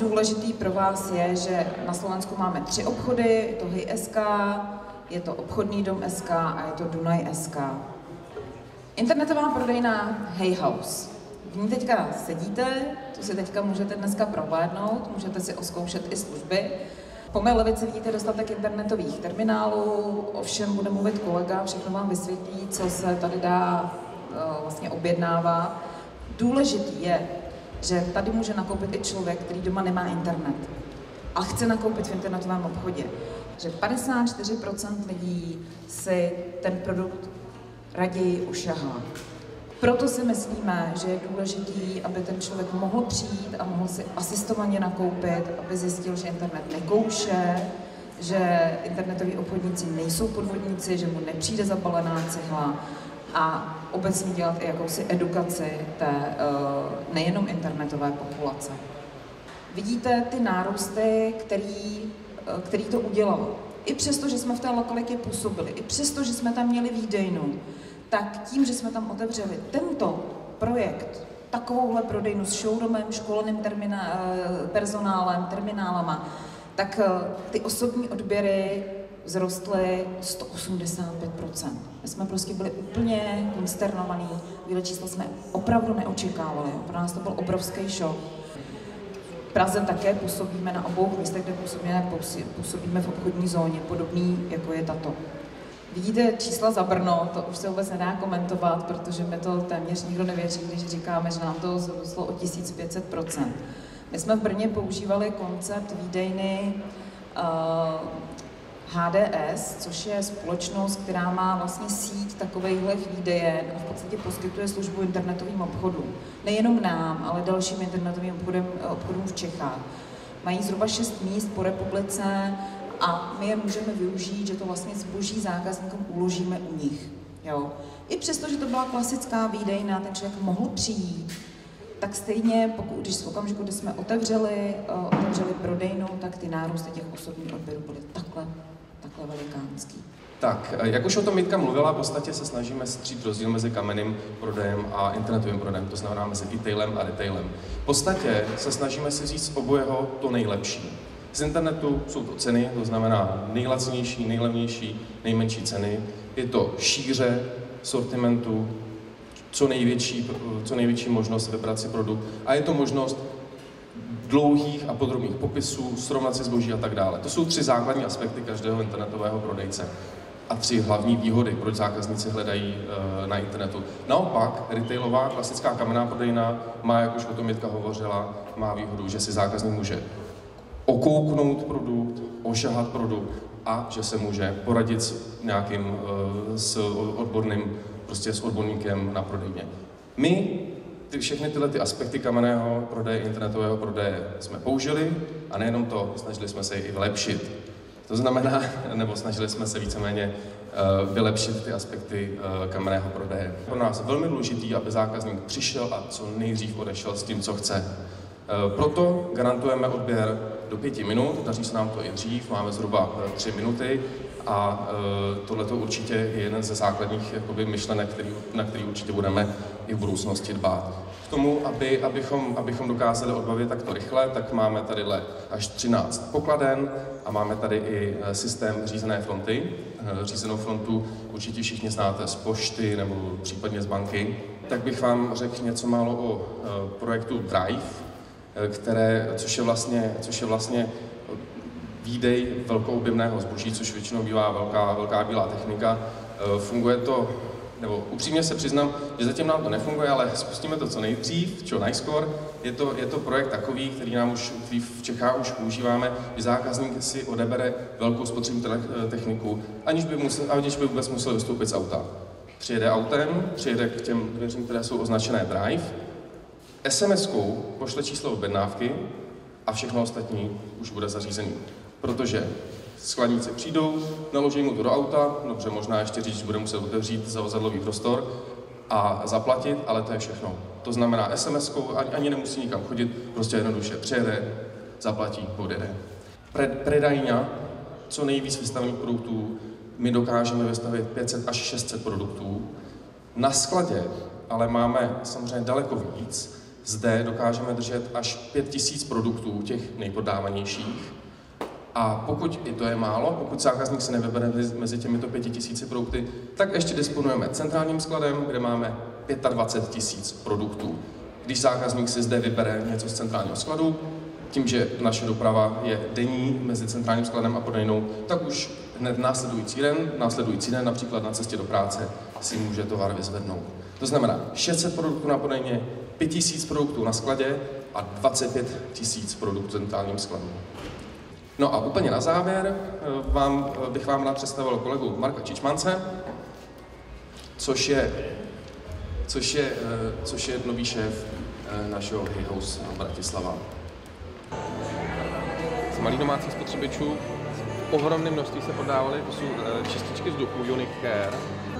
důležitý pro vás je, že na Slovensku máme 3 obchody, je to Hej.sk, je to Obchodní dom.sk a je to Dunaj.sk. Internetová prodejna Hey House. V ní teďka sedíte, to si teďka můžete dneska prohlédnout, můžete si oskoušet i služby. Po mé levici vidíte dostatek internetových terminálů, ovšem bude mluvit kolega, všechno vám vysvětlí, co se tady dá vlastně objednávat. Důležitý je, že tady může nakoupit i člověk, který doma nemá internet a chce nakoupit v internetovém obchodě. Že 54% lidí si ten produkt raději ušahá. Proto si myslíme, že je důležitý, aby ten člověk mohl přijít a mohl si asistovaně nakoupit, aby zjistil, že internet nekouše, že internetoví obchodníci nejsou podvodníci, že mu nepřijde zabalená cihla a obecně dělat i jakousi edukaci té nejenom internetové populace. Vidíte ty nárůsty, který to udělalo. I přesto, že jsme v té lokalitě působili, i přesto, že jsme tam měli výdejnu, tak tím, že jsme tam otevřeli tento projekt, takovouhle prodejnu s showroomem, školeným personálem, terminálama, tak ty osobní odběry vzrostly 185%. My jsme prostě byli úplně konsternovaní, tyhle čísla jsme opravdu neočekávali, pro nás to byl obrovský šok. V Praze také působíme na obou místech, kde působíme v obchodní zóně, podobný jako je tato. Vidíte čísla za Brno, to už se vůbec nedá komentovat, protože mi to téměř nikdo nevěří, když říkáme, že nám to vzrostlo o 1500%. My jsme v Brně používali koncept výdejny HDS, což je společnost, která má vlastně síť takovejhle výdejen a v podstatě poskytuje službu internetovým obchodům. Nejenom nám, ale dalším internetovým obchodům v Čechách. Mají zhruba 6 míst po republice a my je můžeme využít, že to vlastně zboží zákazníkům uložíme u nich. Jo. I přesto, že to byla klasická výdejna, ten člověk mohl přijít, tak stejně, když v okamžiku, kdy jsme otevřeli prodejnu, tak ty nárůsty těch osobních odběrů byly takhle velikánský. Tak, jak už o tom Jitka mluvila, v podstatě se snažíme střít rozdíl mezi kamenným prodejem a internetovým prodejem, to znamená mezi e-tailem a retailem. V podstatě se snažíme si říct z obojeho to nejlepší. Z internetu jsou to ceny, to znamená nejlacnější, nejlevnější, nejmenší ceny. Je to šíře sortimentu, co největší možnost vybrat si produkt a je to možnost dlouhých a podrobných popisů, srovnat si zboží a tak dále. To jsou 3 základní aspekty každého internetového prodejce a 3 hlavní výhody, proč zákazníci hledají na internetu. Naopak, retailová klasická kamenná prodejna má, jak už o tom Jitka hovořila, má výhodu, že si zákazník může okouknout produkt, ošahat produkt a že se může poradit s odborníkem na prodejně. My všechny tyhle aspekty kamenného prodeje, internetového prodeje jsme použili a nejenom to, snažili jsme se je i vylepšit. To znamená, nebo snažili jsme se víceméně vylepšit ty aspekty kamenného prodeje. Pro nás je velmi důležitý, aby zákazník přišel a co nejdřív odešel s tím, co chce. Proto garantujeme odběr do 5 minut, daří se nám to i dřív, máme zhruba 3 minuty a tohleto určitě je jeden ze základních myšlenek, na který určitě budeme i v budoucnosti dbát. K tomu, abychom dokázali odbavit takto rychle, tak máme tady až 13 pokladen a máme tady i systém řízené fronty. Řízenou frontu určitě všichni znáte z pošty nebo případně z banky. Tak bych vám řekl něco málo o projektu Drive, což je vlastně výdej velkoobjemného zboží, což většinou bývá velká bílá technika. Funguje to, nebo upřímně se přiznám, že zatím nám to nefunguje, ale spustíme to co nejdřív, čo najskôr. Je to projekt takový, který v Čechách už používáme, že zákazník si odebere velkou spotřební techniku, aniž by vůbec musel vystoupit z auta. Přijede autem, přijede k těm dveřím, které jsou označené Drive, SMS-kou pošle číslo objednávky a všechno ostatní už bude zařízený. Protože skladníci přijdou, naloží mu to do auta, dobře, možná ještě říct, že bude muset otevřít zavazadlový prostor a zaplatit, ale to je všechno. To znamená SMS-kou, ani nemusí nikam chodit, prostě jednoduše přijede, zaplatí, odjede. Predajňa, co nejvíc vystavených produktů, my dokážeme vystavit 500 až 600 produktů. Na skladě ale máme samozřejmě daleko víc, Zde dokážeme držet až 5000 produktů, těch nejprodávanějších. A pokud i to je málo, pokud zákazník se nevybere mezi těmito 5000 produkty, tak ještě disponujeme centrálním skladem, kde máme 25 000 produktů. Když zákazník si zde vybere něco z centrálního skladu, tím, že naše doprava je denní mezi centrálním skladem a prodejnou, tak už hned následující den, například na cestě do práce, si může tovar vyzvednout. To znamená 600 produktů na prodejně, 5000 produktů na skladě a 25 000 produktů v centrálním skladu. No a úplně na závěr bych vám rád představil kolegu Marka Čičmance, což je nový šéf našeho Heyhouse Bratislava. Z malých domácích spotřebičů ohromné množství se prodávaly, to jsou čističky vzduchu Unique Care.